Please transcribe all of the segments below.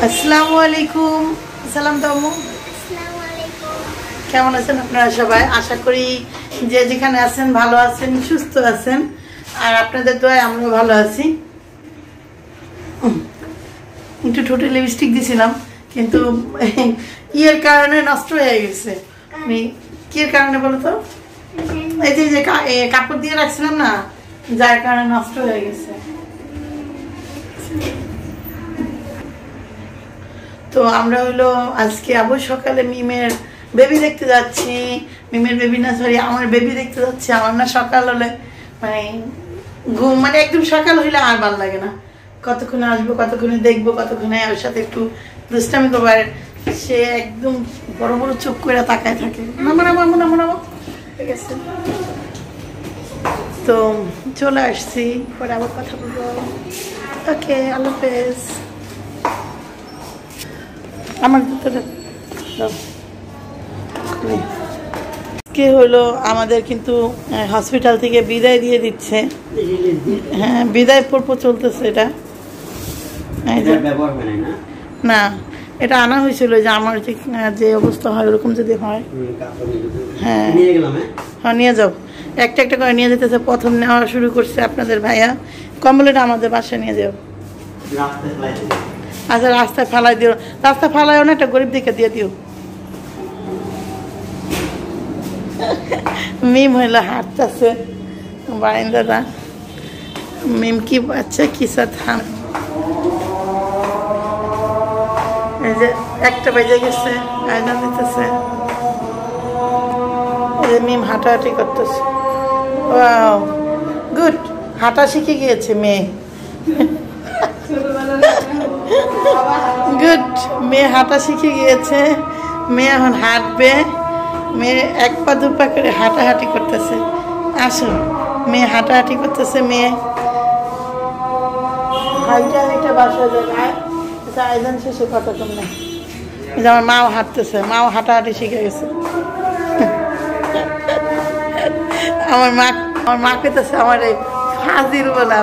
আসসালামু আলাইকুম। সালাম তাম্মু, কেমন আছেন আপনারা সবাই? আশা করি যে যেখানে আছেন ভালো আছেন, সুস্থ আছেন, আর আপনাদের দোয়ায় আমিও ভালো আছি। একটু ঠোঁটে লিপস্টিক দিয়েছিলাম, কিন্তু ইয়ের কারণে নষ্ট হয়ে গেছে। আমি কিয়ের কারণে বলো তো? এই যে কাপড় দিয়ে রাখছিলাম না, যার কারণে নষ্ট হয়ে গেছে। তো আমরা হলো আজকে আবার সকালে মিমের বেবি দেখতে যাচ্ছি। মিমের বেবি না, সরি, আমার বেবি দেখতে যাচ্ছি। আমার না সকাল হলে মানে ঘুম, মানে একদম সকাল হইলে আর ভালো লাগে না। কতক্ষণে আসবো, কতক্ষণে দেখবো, কতক্ষণে ওর সাথে একটু দুষ্টামি করবো। আর সে একদম বড় বড় চোখ করে তাকায় থাকে। ঠিক আছে, তো চলে আসছি, পরে আবার কথা বলবো। ওকে, আল্লাহ হাফেজ। আমার কে হলো আমাদের কিন্তু হসপিটাল থেকে বিদায় দিয়ে দিচ্ছে। হ্যাঁ, বিদায় পর্ব চলতেছে। এটা না, এটা আনা হয়েছিল যে আমার যে অবস্থা হয় ওরকম যদি হয়। হ্যাঁ হ্যাঁ, নিয়ে যাও। একটা একটা করে নিয়ে যেতেছে। প্রথম নেওয়া শুরু করছে আপনাদের ভাইয়া। কম্বলটা আমাদের বাসায় নিয়ে যাও। আচ্ছা, রাস্তায় ফেলাই দিও। রাস্তায় ফেলাইও না, একটা গরিব দিকে দিয়ে দিও। মিম হইলো হাঁটতেছে বারান্দাটা। মিম কি বাচ্চা কি সাথে, এই যে একটা বেজে গেছে, আয়না দিতেছে। এই যে মিম হাঁটাহাঁটি করতেছে। ওয়াও, গুড, হাঁটা শিখে গিয়েছে মেয়ে। গুড, মেয়ে হাঁটা শিখে গিয়েছে। মেয়ে এখন হাঁটবে। মেয়ে এক পা দু পা করে হাঁটাহাঁটি করতেছে। আসো, মেয়ে হাঁটাহাঁটি করতেছে। মেয়ে হাইটা হাইটা বাসা যায়। আয়োজন শেষে কতক্ষণ নেই। আমার মাও হাঁটতেছে, মাও হাঁটাহাঁটি শিখে গেছে। আমার মা পেতেছে আমার এই ফাজিল বলে।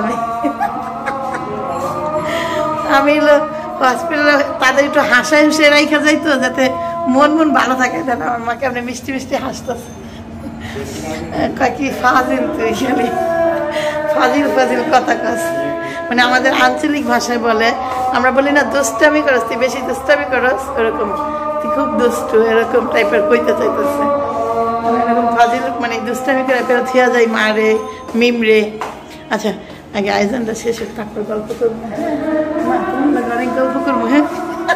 আমি হসপিটালে তাদের একটু হাসায় হুসে রাইখা যাইতো, যাতে মন ভালো থাকে। যেন আমার মাকে আপনি মিষ্টি মিষ্টি হাসতেছে। কি ফাজিল তুই, খালি ফাজিল ফাজিল কথা কস। মানে আমাদের আঞ্চলিক ভাষায় বলে, আমরা বলি না দুষ্টামি করস, তুই বেশি দুষ্টামি করস, ওরকম তুই খুব দুষ্টু, এরকম টাইপের কইতে চাইতেছে। এরকম ফাজিল মানে দুষ্টামি করে ফেরত থিয়া যায় মা রে, মিম রে। আচ্ছা, আগে আয়োজনটা শেষ হোক, তারপর গল্প করবো। অনেক গল্প করবো। হ্যাঁ,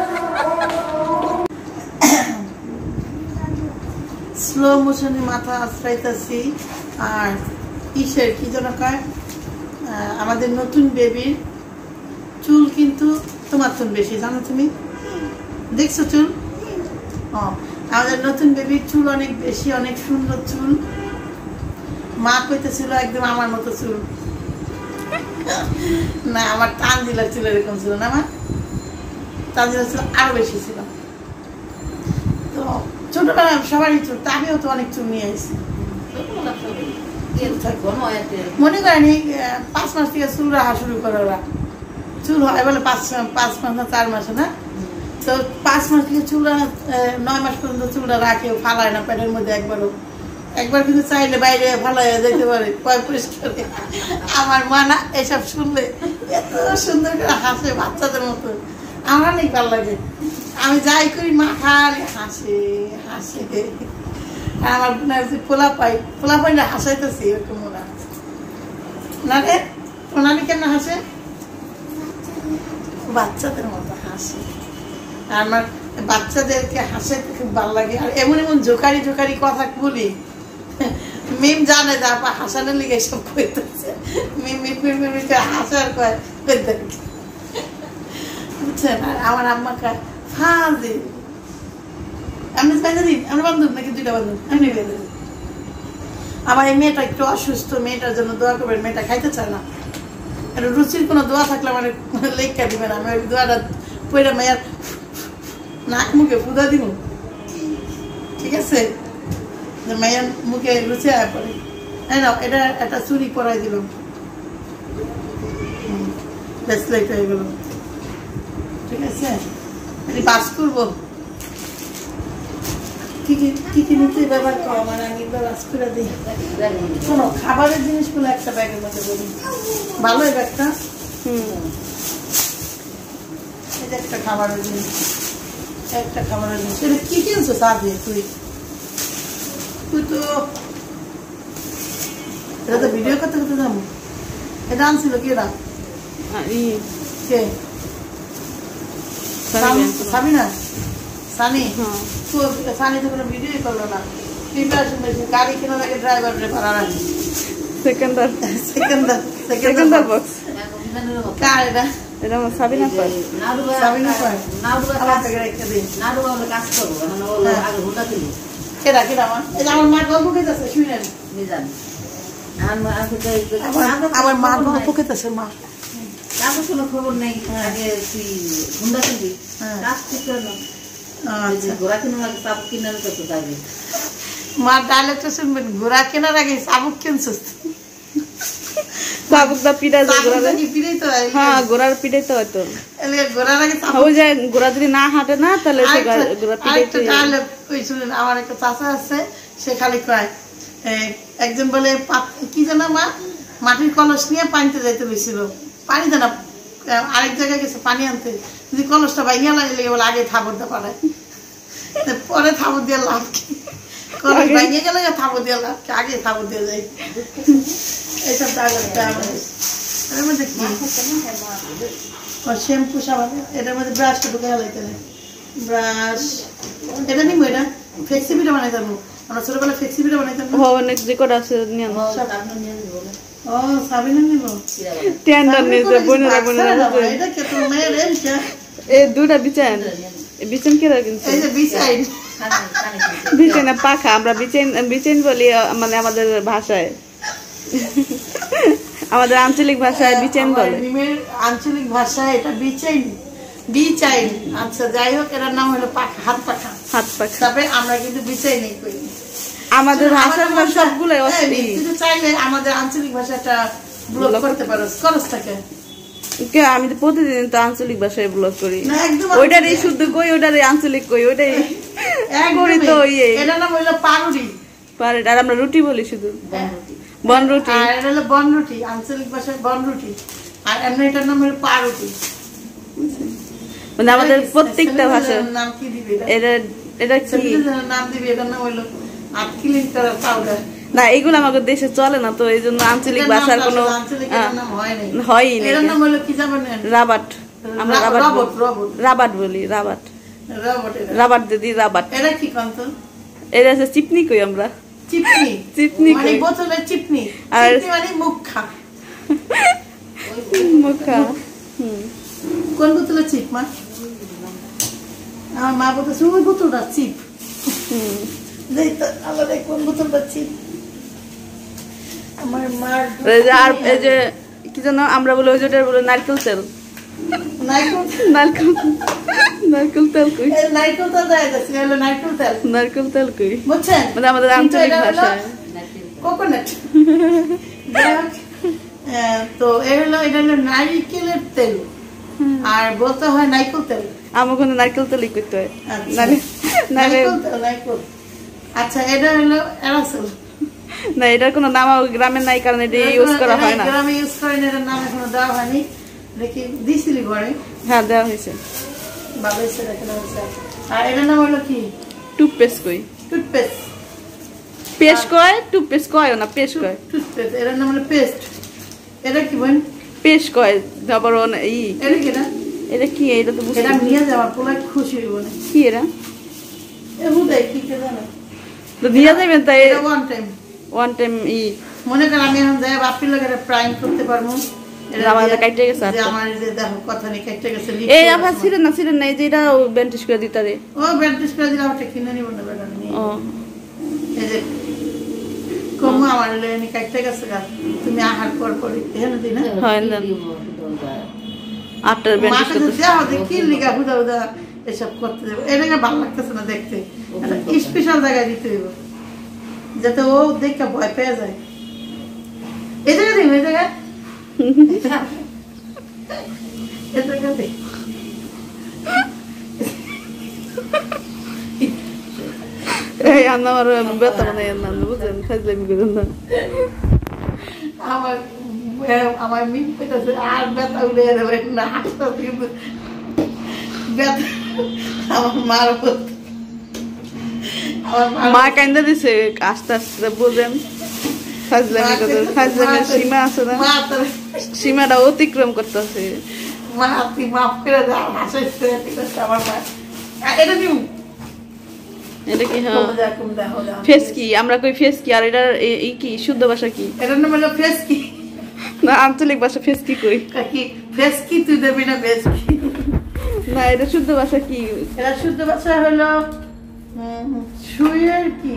স্লো মোশনে মাথা আশ্রাইতেছি। আর কিসের কি যেন কয়, আমাদের নতুন বেবির চুল কিন্তু তোমার চুল বেশি, জানো তুমি? দেখছো চুল? ও, আমাদের নতুন বেবির চুল অনেক বেশি, অনেক সুন্দর চুল। মা কইতেছিল একদম আমার মতো চুল। না, আমার তানজিলার চুল এরকম ছিল না। আমার তানজিলার চুল আরো বেশি ছিল। তো ছোটবেলায় সবারই চুল, আমিও তো অনেক চুল নিয়ে আসছি। মনে করেনি 5 মাস থেকে চুল রাখা শুরু করে ওরা। চুল হয় বলে 5 মাস না 4 মাসে না। তো 5 মাস থেকে চুল 9 মাস পর্যন্ত চুলটা রাখে, ফালায় না পেটের মধ্যে একবার কিন্তু চাইলে বাইরে ফালাই যেতে পারে, পয় পরিষ্কার। আমার মা না এসব শুনলে এত সুন্দর করে হাসে, বাচ্চাদের মতো। আমার অনেক ভালো লাগে। আমি যাই করি মা খালি হাসে হাসে। আর আমার পোলা পাই না হাসাইতেছি, এরকম ওরা না রে। প্রণালী কেন হাসে? বাচ্চাদের মতো হাসে। আর আমার বাচ্চাদেরকে হাসাইতে খুব ভালো লাগে। আর এমন এমন জোকারি জোকারি কথা বলি, মিম জানে যে আপা হাসানোর লিগে এসব কইতেছে। মিম হাসার কয়, বুঝছেন? আর আমার আম্মা কয় ফাজিল। আমি আমরা বান্ধব নাকি 2টা বান্ধব, আমি বেঁধে। আমার এই মেয়েটা একটু অসুস্থ, মেয়েটার জন্য দোয়া করবেন। মেয়েটা খাইতে চায় না। রুচির কোনো দোয়া থাকলে আমার লেখা দিবেন। আমি ওই দোয়াটা পড়ে মেয়ের নাক মুখে ফুদা দিব, ঠিক আছে? মেয়ের মুখে রুচি আয় পড়ে। হ্যাঁ না, এটা একটা চুরি পরাই দিলাম, ব্রেসলেট হয়ে গেল, ঠিক আছে? পাস করবো কি কি নিতে ব্যবহার করো মানে আমি বাস করে দিই শোনো খাবারের জিনিসগুলো একটা ব্যাগের মধ্যে বলি ভালো এই ব্যাগটা এই যে একটা খাবারের জিনিস এটা কি কিনছো সাথে তুই তো এটা তো ভিডিও করতে যাবো এটা আনছিল কি এরা কে সাবিনা সানি তো সানি তো কোনো ভিডিওই করলো না প্রিপারেশন বেশি গাড়ি কেনার আগে ড্রাইভারের ভাড়া রাখি সেকেন্ডার বক্স কার এটা এটা সাবিনা পায় আমার থেকে রেখে দিই কাজ করবো আগে হুন্ডা কিনি কেডা মা এই যে আমার মা গল্প খেতেছে শুনেন আমার মা গল্প খেতেছে মা কাজের কোনো খবর নেই আগে তুই হুন্ডা কিনবি কাজ করতে না ঘোড়া কেনার আগে চাবুক কেনার কত যাবে মা ডায়লগটা শুনবেন ঘোড়া কেনার আগে চাবুক কিনছিস চাবুকটা পিড়াই যায় ঘোড়া কি পিড়াই তো হ্যাঁ ঘোড়ার পিড়াই তো হয়তো এলে ঘোড়ার আগে চাবুক হয়ে যায় ঘোড়া যদি না হাঁটে না তাহলে সে ঘোড়া পিড়াই তো ডায়লগ কই শুনেন আমার একটা চাচা আছে সে খালি কয় একজন বলে কি জানা মা মাটির কলস নিয়ে পানিতে যাইতে হয়েছিল পানি জানা আরেক জায়গায় গেছে পানি আনতে যদি কলসটা ভাঙিয়া লাগলে বলে আগে থাবর দা পারে পরে থাবর দিয়ে লাভ কি কলস ভাঙিয়ে গেলে থাবর দিয়ে লাভ কি আগে থাবর দিয়ে যাই এইসব ডায়লগটা এর মধ্যে কি শ্যাম্পু সাবান এটার মধ্যে ব্রাশটা ঢুকে লাইতে ব্রাশ এটা নিবো এটা ফ্লেক্সিবিটা বানাই যাবো আমরা ছোটবেলায় ফ্লেক্সিবিটা বানাই যাবো অনেক রেকর্ড আছে নিয়ে ও সাবিনা নিব টেন্ডার নিতে বনেরা এটা কে তো মেয়ের এমটা এই দুটো বিছান বিছান কি রাখেন এই যে বিছাইন বিছানা পাখা আমরা বিছান বলি মানে আমাদের ভাষায় আমাদের আঞ্চলিক ভাষায় বিছান বলে নিমের আঞ্চলিক ভাষায় এটা বিছাইন আচ্ছা যাই হোক এর নাম হলো পাখা হাত পাখা তবে আমরা কিন্তু বিছাই নেই কই আমাদের ভাষার সবগুলো অস্থির কিন্তু চাইলে আমাদের আঞ্চলিক ভাষাটা ব্লগ করতে পারো করসটাকে কে আমি তো প্রতিদিন তো আঞ্চলিক ভাষায় ব্লগ করি না একদম ওইটারই শুদ্ধ কই ওইটারই আঞ্চলিক কই ওইটাই করি তো এটা নাম হলো পারুটি আর আমরা রুটি বলি শুধু বনরুটি আর এটা হলো বনরুটি আঞ্চলিক ভাষায় বনরুটি আর এমনি এটার নাম হলো পারুটি মানে আমাদের প্রত্যেকটা ভাষার নাম কি দিবে এটা কি নাম দিবে এটার নাম হলো না এগুলো আমাদের দেশে চলে না তো এই জন্য আঞ্চলিক ভাষার কোনো হয়ই না রাবাট আমরা রাবাট বলি রাবাট দিদি রাবাট এটা হচ্ছে চিপনি কই আমরা চিপনি মানে বোতলের চিপনি আর মানে মুখা কোন বোতলের চিপ মা আমার মা বলতেছে ওই বোতলটা চিপ কোন বোতলটা চিপ আমার মার আর এই যে কি জানো আমরা বলে ওই যেটা বলে নারকেল তেল নারকেল তেল কই নারকেল তেল দেয় আছে হলো নারকেল তেল কই বুঝছেন মানে আমাদের আঞ্চলিক ভাষায় কোকোনাট তো এটা হলো নারকেলের তেল আর বলতে হয় নারকেল তেল আমার কোনো নারকেল তেলই করতে হয় নারকেল আচ্ছা এটা হলো এরাসল না এটার কোনো নাম গ্রামের নাই কারণ এটা ইউজ করা হয় না গ্রামে ইউজ করেন এর নাম এখনো দেওয়া হয়নি দেখি দিছিলি ঘরে হ্যাঁ দেওয়া হয়েছে ভালো হয়েছে দেখেন আর এটার নাম হলো কি টুথপেস্ট কই পেস্ট কয় টুথপেস্ট কয় না পেস্ট কয় টুথপেস্ট এর নাম হলো পেস্ট এটা কি বল পেস্ট কয় তারপর এটা কি না এটা কি এটা তো বুঝতে এটা নিয়ে যাওয়া পুরো খুশি হইব না কি এরা এগুলাই কি কে জানো তো নিয়ে যাবেন তাই ওয়ান টাইম মনে করেন আমি এখন যাই বাপির লগে প্রাইম করতে পারবো এটা আমাদের কাটতে গেছে যে আমার যে দেখো কথা নেই কাটতে গেছে এই আবার ছিলেন না এই যে এটা ব্যান্ডেজ করে দিতে রে ও ব্যান্ডেজ করে দিলে ওটা কিনে নিব না বেটা নি ও এই যে কোমা আমার লেনি কাটতে গেছে তুমি আহার পর এখানে দিই না হয় না আফটার ব্যান্ডেজ করতে যাও দেখি লিগা হুদা এসব করতে দেব এটা ভালো লাগতেছে না দেখতে একটা স্পেশাল জায়গায় দিতে দেব যাতে ও দেখে ভয় পেয়ে যায় এই জায়গা দিই এই জায়গা এই জায়গা দিই এই আমার ব্যথা মানে না বুঝেন ফাজলামি করেন না আমার মিট পেটেছে আর ব্যথা উড়ে দেবে না কিন্তু ব্যথা আমার মার মা কান্দা দিছে আস্তে আস্তে বুঝেন ফাজলামি করে ফাজলামের সীমা আছে না সীমাটা অতিক্রম করতেছে মা তুই মাফ করে দাও হাসাইছে আমার মা এটা দিও এটা কি হ্যাঁ ফেস কি আমরা কই ফেস কি আর এটা এই কি শুদ্ধ ভাষা কি এটার নাম হলো ফেস কি না আঞ্চলিক ভাষা ফেস কি কই কি ফেস কি তুই দেবি না ফেস কি না এটা শুদ্ধ ভাষা কি এটা শুদ্ধ ভাষা হলো শুয়ের কি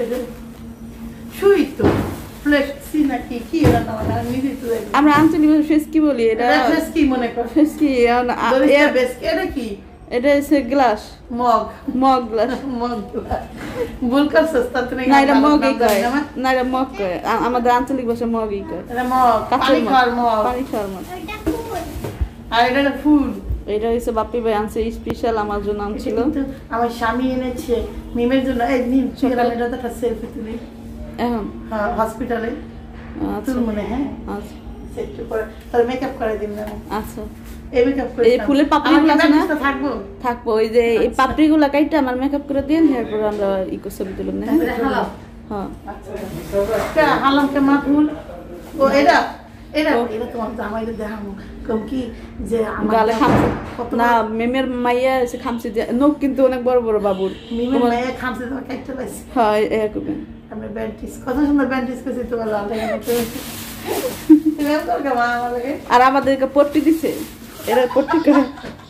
শুই তো ফ্লেক্সি নাকি কি এটা না নিজে তো আমরা আঞ্চলিক ভাষা ফেস কি বলি এটা ফেস কি মনে কর ফেস কি এটা কি এটা হচ্ছে glass mug mug glass mug ভুল করছস তাতে না এটা মগই কয় না এটা মগ কয় আমাদের আঞ্চলিক ভাষা মগই কয় এটা মগ পানি খাওয়ার মগ পানি খাওয়ার মগ আর এটা ফুল এটা হচ্ছে বাপি ভাই আনছে স্পেশাল আমার জন্য আনছিল আমার স্বামী এনেছে মিমের জন্য এই মিম ছেলেরা এটা তো একটা সেলফি তুলি এখন হসপিটালে আচ্ছা মনে হ্যাঁ আচ্ছা সেট করে তার মেকআপ করে দিন না আচ্ছা এই মেকআপ করে এই ফুলের পাপড়িগুলো আছে না থাকবো থাকবো ওই যে এই পাপড়িগুলো কাইটা আমার মেকআপ করে দেন এরপর আমরা ছবি তুলব না হ্যাঁ আচ্ছা হালামকে মা ফুল ও এটা এটা এটা তোমার জামাইরে দেখাবো কম কি যে আমার গালে খামছে না মেমের মাইয়া এসে খামছে নখ কিন্তু অনেক বড় বড় বাবুর মেমের মাইয়া খামছে তোমার কাটতে পাইছি হ্যাঁ এরকম আমি ব্যান্টিস কত সুন্দর ব্যান্টিস করছি তোমার লাল লাগে আর আমাদেরকে পট্টি দিছে এরা পট্টি করে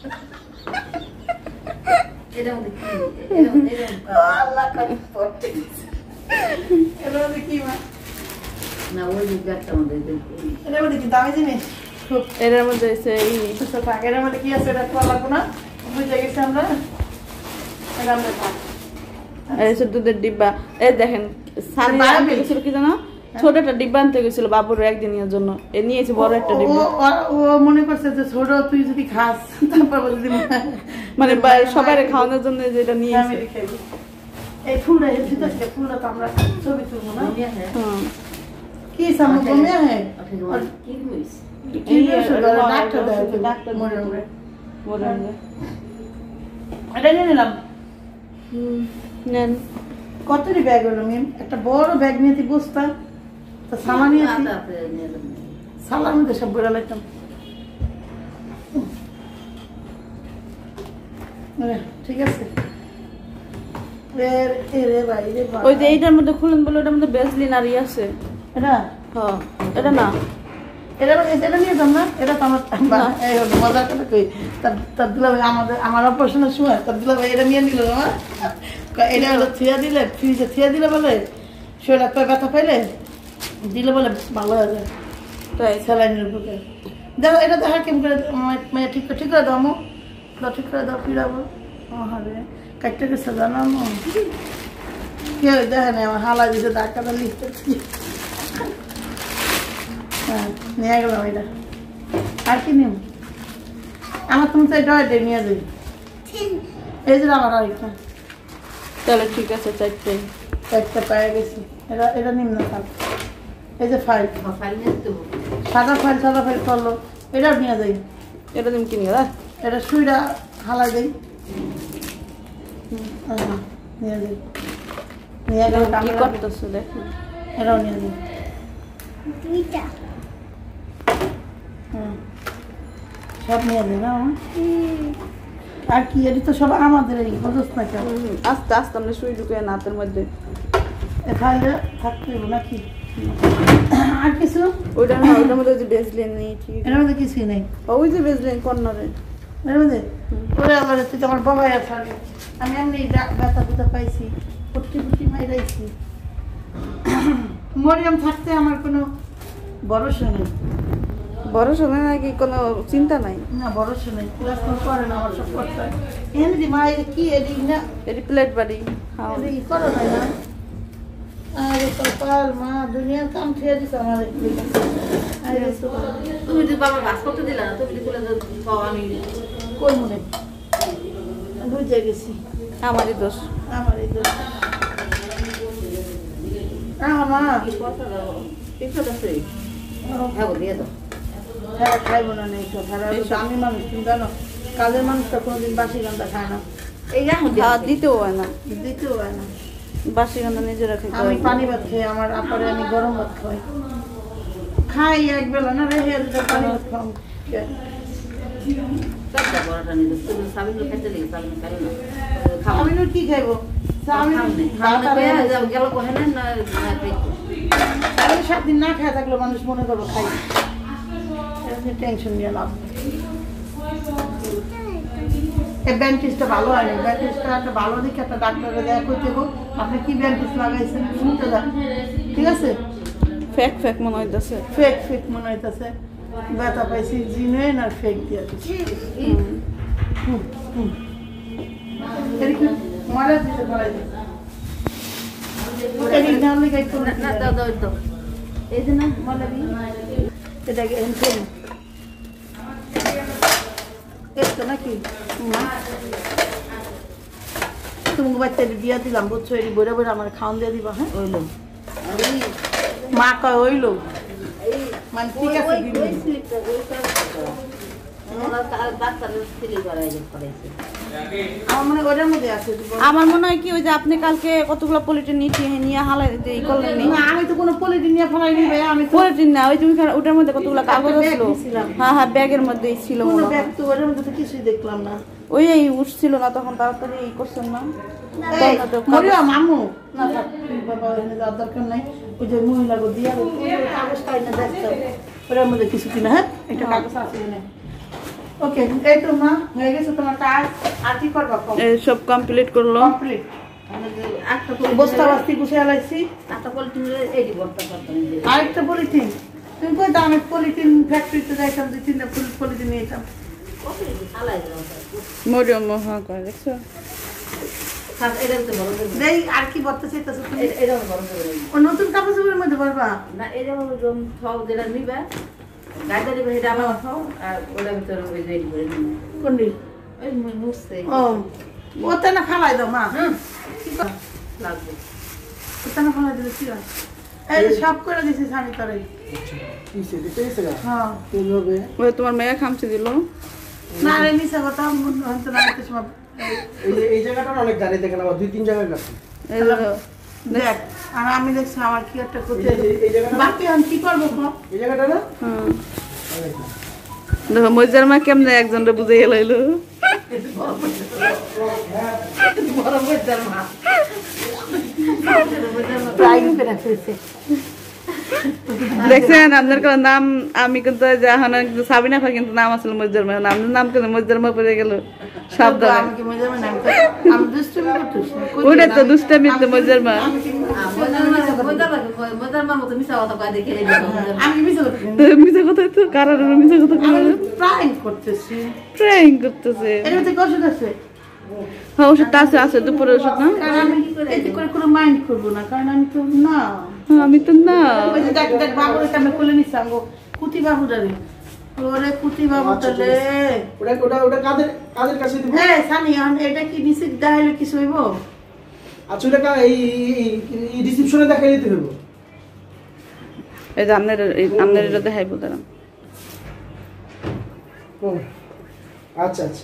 এটা আল্লাহ করে পট্টি দিছে এটা কি মা না ওই ব্যাগটা মধ্যে এটা মধ্যে কি দামি জিনিস এর মধ্যে এসে এই এর মধ্যে কি আছে এটা তো লাগবে না বুঝে গেছি আমরা এটা আমরা থাক এই দুধের ডিব্বা এই দেখেন সানি আনতে গেছিল কি জানো ছোট একটা ডিব্বা আনতে গেছিল বাবুর একদিনের জন্য এ নিয়েছে বড় একটা ডিব্বা ও মনে করছে যে ছোট তুই যদি খাস তারপর যদি মানে সবাইরে খাওয়ানোর জন্য যেটা নিয়েছে এই ফুলটা এসে ফুলটা তো আমরা ছবি তুলবো না হ্যাঁ কি সামনে কমে হ্যাঁ কি হইছে কি হইছে ডাক্তার মরে এটা নিয়ে নিলাম নেন কতটি ব্যাগ হলো মিম একটা বড় ব্যাগ নিয়েছি বুঝতাম তো সামান নিয়েছি সালার মধ্যে সব বেড়া লাগতাম ঠিক আছে ওই যে এইটার মধ্যে খুলেন বলে ওটার মধ্যে বেসলিন আর আছে এটা হ্যাঁ এটা না এটা নিয়ে যাম না এটা তো আমার মজার কথা কই তার দিলাম আমার অপারেশনের সময় তার দিলাম এটা নিয়ে নিল আমার এটা হলো থিয়া দিলে ফ্রিজে থিয়া দিলে বলে শরীর একটা ব্যথা পাইলে দিলে বলে ভালো হয়ে যায় তাই স্যালাইনের বুকে দেখো এটা দেখা কেমন করে মেয়ে ঠিক করে দাও মো ঠিক করে দাও ফিরাবো হবে কাটতে গেছে জানো কেউ দেখে না আমার হালা দিতে ডাক্তারটা লিখতে হ্যাঁ নিয়ে গেলাম এটা আর কি নিম আমার তুমি তো এটা নিয়ে যাই এই যে আমার আরেকটা তাহলে ঠিক আছে চারটে পেয়ে গেছি এটা নিম না থাক এই যে ফাইল সাদা ফাইল করলো এটাও নিয়ে যাই এটা তুমি কিনে এটা সুইটা হালাই দেই নিয়ে যাই নিয়ে গেলে কি করতেছো দেখো এটাও নিয়ে যাই সব নিয়ে যাই না আর কি এটি তো সব আমাদের আস্তে আস্তে আমরা শুই ঢুকে নাতের মধ্যে ফাইলটা থাকতে নাকি আর কিছু ওইটার মধ্যে যে বেসলিন নেই এর মধ্যে কিছুই নেই ওই যে বেসলিন কর্নারে এর মধ্যে ওরে আল্লাহ তুই তো আমার বাবা থাকে আমি এমনি ব্যথা পাইছি পুটি মাইরাইছি মরিয়াম থাকতে আমার কোনো ভরসা নেই ভরসা নেই নাকি কোনো চিন্তা নাই না ভরসা নেই পড়াশোনা করে না আমার সব করতে হয় এমনি মা কি এদিক না এটি প্লেট বাড়ি এদিক করো না আরে কপাল মা দুনিয়ার কাম ঠেয়ে দিছে আমার তুমি যদি বাবা ভাস করতে দিলা না তুমি বলে আমি কোন মনে বুঝে গেছি আমারই দোষ খাইবো না নেই আমি মানুষ তুমি জানো কাজের মানুষটা কোনোদিন বাসি গান্দা খায় না দিতেও হয় না বাসি গান্দা নিজেরা খেতে আমি পানি ভাত খাই আমার আপারে আমি গরম ভাত খাই খাই এক বেলা না রেহে পানি ভাত খাও কি খাইবো সাত দিন না খায় থাকলো মানুষ মনে করবো খাই টেনশন নিয়ে লাভ এই ব্যান্ডেজটা ভালো হয় না ব্যান্ডেজটা একটা ভালো দেখে একটা ডাক্তারকে দেখা করতে হোক আপনি কি ব্যান্ডেজ লাগাইছেন শুনতে দেন ঠিক আছে ফেক ফেক মনে হইতেছে ফেক মনে হইতেছে ব্যথা পাইছি জিনুইন আর ফেক দিয়ে দিচ্ছি মারা দিতে পারে এই যে না মালাবি এটাকে এসতো নাকি তুমি বাচ্চাটি দিয়া দিলাম বুঝছো এটি বইরা বইরা আমার খাওয়ান দিয়ে দিবা হ্যাঁ ওইলো মা কয় ওইলো মানে ঠিক আছে আমার মনে হয় কি ওই যে আপনি কালকে কতগুলো পলিটিন নিয়ে হালাই দিতে ই করলেন আমি তো কোনো পলিটিন নিয়ে ফেলাইনি ভাই আমি পলিটিন না ওই তুমি ওটার মধ্যে কতগুলো কাগজ ছিল হ্যাঁ ব্যাগের মধ্যেই ছিল কোনো ব্যাগ তো ওটার মধ্যে তো কিছুই দেখলাম না ওই উঠছিল না তখন তাড়াতাড়ি ই করছেন না মামু না বাবা দরকার নাই ওই যে মহিলাকে দিয়ে কাগজ খাই না দেখতাম ওটার মধ্যে কিছু কিনা হ্যাঁ একটা কাগজ আছে না ওকে এই তো মা হয়ে গেছে তোমার কাজ আর কি করবা এই সব কমপ্লিট করলো কমপ্লিট একটা বস্তা বাস্তি গুছিয়ে লাইছি একটা পলিথিন এইডি বস্তা করতে আরেকটা পলিথিন তুমি কই দামে পলিথিন ফ্যাক্টরিতে যাইতাম দুই তিনটা পলিথিন নিয়েতাম মরিয়ম মহা করে দেখছো দেই আর কি বলতে চাইতেছো তুমি ও নতুন কাপড় চোপড়ের মধ্যে পারবা না এরকম সব যেটা নিবা গাড়ি বেশি ডালা খাও আর ওটার ভিতরে ওই যে করে নিবা কোনটি ওই মুছতে ও ওতে না খালাই দাও মা লাগবে ওতে না খালাই দিলে কি হয় এই সব করে দিছি স্বামী করে কিসে দিতে গেছে গা হ্যাঁ কিভাবে ওই তোমার মেয়ে খামচে দিল না রে মিছা কথা হয়তো না একটা সময় এই জায়গাটা অনেক দাঁড়িয়ে দেখেন আমার 2-3 জায়গায় গেছে এই দেখ আর আমি দেখছি আমার কি একটা করতে এই জায়গাটা বাকি আমি কি করবো এই জায়গাটা না দেখো মজার মা কেমনে একজনরে বুঝাই লাইলো বড় বড় মা প্রাইম করে ফেলছে দেখছেন আপনার কোন নাম আমি কিন্তু জাহানা কিন্তু সাবিনা ফা কিন্তু নাম আসলে মজার মা নাম কিন্তু মজার মা পড়ে গেল শব্দ আমি কি মজা মানে আমি দুষ্টুমি করতেছি ওটা তো দুষ্টামি তো মজার মা মজার মা মতো মিশা কথা কয় দেখে আমি মিছা কথা মিছা কথা তো কারোর মিছা কথা আমি প্রাইম করতেছি ট্রাইং করতেছে এর মধ্যে ওষুধ আছে হ্যাঁ ওষুধ আছে আছে দুপুরে ওষুধ না কারণ আমি এতে করে কোনো মাইন্ড করবো না কারণ আমি তো না আমি তো না ওই যে দেখ দেখ বাবুর এটা আমি খুলে নিচ্ছি আমি কুতি বাবুটা রে ওরে কুতি বাবুটা রে ওটা কাদের কাছে দিব হ্যাঁ সানি এটা কি নিচে দেখাইলে কিছু হইব আচ্ছা ওটা এই রিসেপশনে দেখাই দিতে হবে এই যে আপনার এটা দেখাইবো তারা আচ্ছা আচ্ছা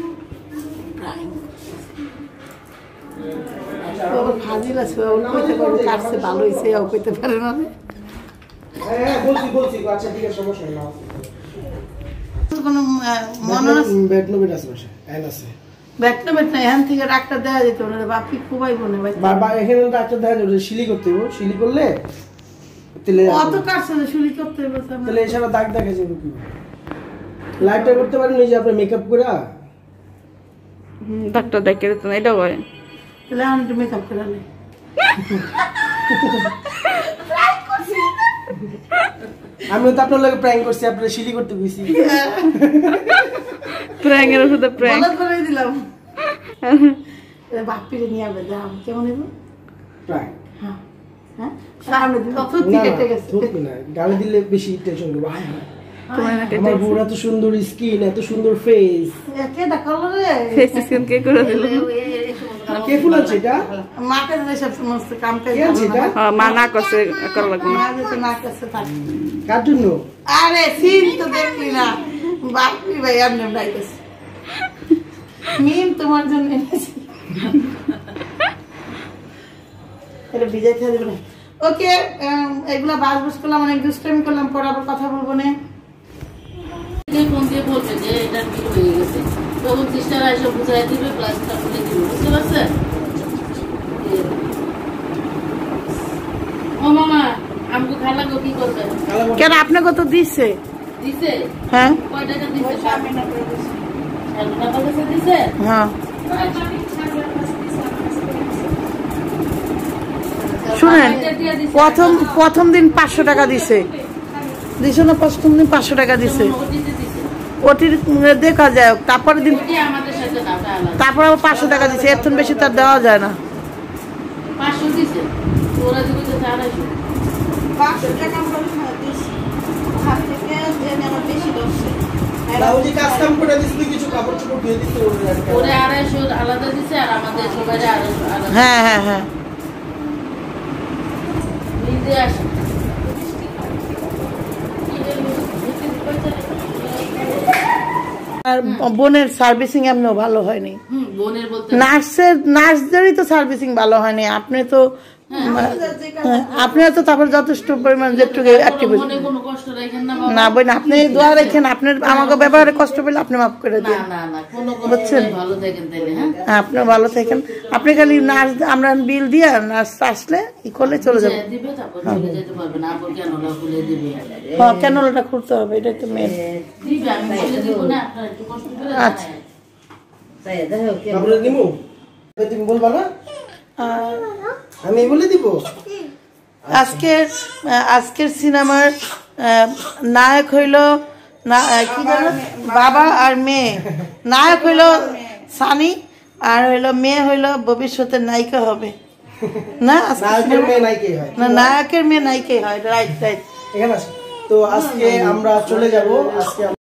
ফাজিল আছে কইতে পারবো কাটছে ভালো হয়েছে ও কইতে পারে না হ্যাঁ বলছি আচ্ছা ঠিক আছে সমস্যা না কোনো মনে বেটনোবেট আছে বসে এন আছে বেটনোবেট না এখান থেকে ডাক্তার দেখা যেত না বাপি খুবই বনে ভাই বাবা এখানে ডাক্তার দেখা যাবে শিলি করতে হবে শিলি করলে তেলে অত কাটছে না শুলি করতে হবে তাহলে এছাড়া দাগ দেখা যাবে কি লাইটটা করতে পারেন এই যে আপনি মেকআপ করে ডাক্তার দেখে দিত না এটাও হয় তাহলে আমি একটু মেকআপ করে আনি আমি তো আপনার লাগে প্র্যাঙ্ক করছি আপনার শিলি করতে গেছি প্র্যাঙ্ক এর সাথে প্র্যাঙ্ক বলা করে দিলাম বাপিরে নিয়ে আসবে দাম কেমন নেব প্র্যাঙ্ক হ্যাঁ হ্যাঁ সামনে দিন সত্যি কেটে গেছে সত্যি না গালি দিলে বেশি টেনশন করবে আমার বউর এত সুন্দর স্কিন এত সুন্দর ফেস কে দেখালো রে ফেস স্ক্যান কে করে দিল কে ফুল আছে এটা মাকে দিলে সব সমস্ত কাম কাজ কে আছে এটা মা না করছে করা লাগবে মা যেতে না কাছে থাকে কার জন্য আরে সিন তো দেখলি না বাপরি ভাই আমি ডাইতেছি মিম তোমার জন্য এনেছি এটা ভিজাই খেয়ে দেবে না ওকে এগুলা বাস বাস করলাম অনেক দুষ্টামি করলাম পরে আবার কথা বলবো না ফোন দিয়ে বলবে যে এটা কি হয়ে গেছে তখন সিস্টাররা এসে বুঝাই দিবে প্লাসটা বলে দিবে বুঝতে পারছেন ও মামা আমগো খালা গো কি করবে কেন আপনাকে তো দিচ্ছে দিছে হ্যাঁ কয় টাকা দিছে সামনে করে দিছে টাকা কাছে দিছে হ্যাঁ শুনেন প্রথম দিন 500 টাকা দিছে দিছো না প্রথম দিন 500 টাকা দিছে ওটির দেখা যায় তারপরে দিন তারপর আবার 500 টাকা দিছে এর বেশি তার দেওয়া যায় না 500 দিছে ওরা যদি 500 টাকা আমরা দিছি হাত থেকে দেন আমার বেশি দছে লাউজি কাস্টম করে দিছিল কিছু কাপড় চোপড় দিয়ে দিতে ওরে 250 আলাদা দিছে আর আমাদের সবাই 250 আলাদা হ্যাঁ হ্যাঁ হ্যাঁ নিতে আসে আর বোনের সার্ভিসিং এমনিও ভালো হয়নি বোনের বলতে নার্সদেরই তো সার্ভিসিং ভালো হয়নি আপনি তো আপনারা তো তারপর যথেষ্ট পরিমাণ যেটুকু মনে কোনো কষ্ট রাখেন না বাবা না বোন আপনি দোয়া রাখেন আপনার আমাকে ব্যবহারে কষ্ট পেলে আপনি মাফ করে দিন না না কোনো বুঝছেন ভালো থাকেন তাহলে হ্যাঁ আপনি ভালো থাকেন আপনি খালি নার্স আমরা বিল দিয়ে নার্স আসলে ই করলে চলে যাবো দিবে তারপর চলে যেতে পারবে না আপনি কেন না খুলে দিবে হ্যাঁ কেন ওটা খুলতে হবে এটা তো মেন দিবে আমি বলে দিব না আপনার একটু কষ্ট করে আচ্ছা তাই দেখো কি আমরা দিমু তুমি বলবা না আমি বলে দিব আজকের সিনেমার নায়ক হইল কি জানো বাবা আর মেয়ে নায়ক হইল সানি আর হইল মেয়ে হইল ভবিষ্যতের নায়িকা হবে না নায়কের মেয়ে নায়িকা হয় না নায়কের মেয়ে নায়িকা হয় রাইট রাইট এখানে আছে তো আজকে আমরা চলে যাব আজকে